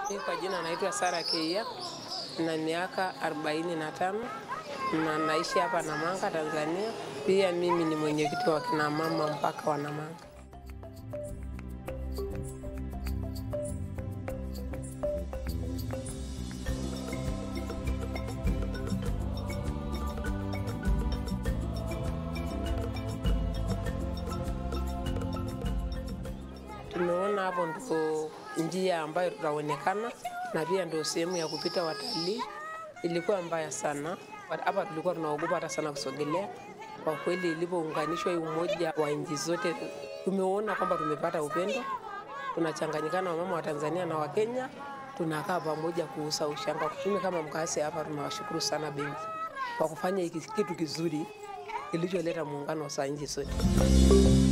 Mimi kwa jina naitwa Sara Keia na miaka 45 na naishi hapa Namanga, Tanzania. Pia mimi ni mwenyekiti wa kina mama mpaka wa Namanga. Tumeona hapo ndipo njia ambayo tutaonekana na pia ndio sehemu ya kupita watalii. Ilikuwa mbaya sana. Hapa tulikuwa tunaogopa hata sana kusogelea. Kwa kweli ilipounganishwa hii umoja wa nchi zote, tumeona kwamba tumepata upendo. Tunachanganyikana wamama wa Tanzania na wa Kenya, tunakaa pamoja kuuza ushanga. Mimi kama mkazi hapa tunawashukuru sana benki kwa kufanya hiki kitu kizuri kilicholeta muungano wa nchi zote.